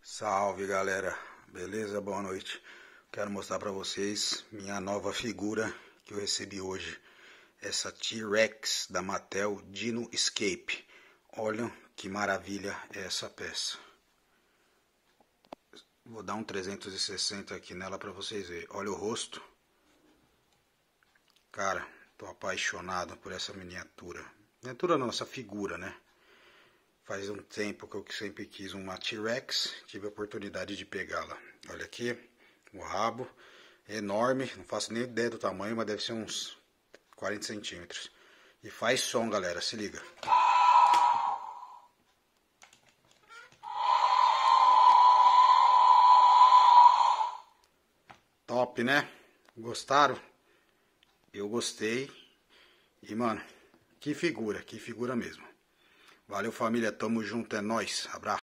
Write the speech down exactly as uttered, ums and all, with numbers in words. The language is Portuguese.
Salve galera, beleza? Boa noite. Quero mostrar para vocês minha nova figura que eu recebi hoje. Essa T-Rex da Mattel Dino Escape. Olha que maravilha é essa peça. Vou dar um trezentos e sessenta aqui nela para vocês verem. Olha o rosto. Cara, tô apaixonado por essa miniatura. Miniatura não, essa figura, né? Faz um tempo que eu sempre quis uma T-Rex, tive a oportunidade de pegá-la. Olha aqui, o rabo, é enorme, não faço nem ideia do tamanho, mas deve ser uns quarenta centímetros. E faz som, galera, se liga. Top, né? Gostaram? Eu gostei. E, mano, que figura, que figura mesmo. Valeu, família, tamo junto, é nóis, abraço.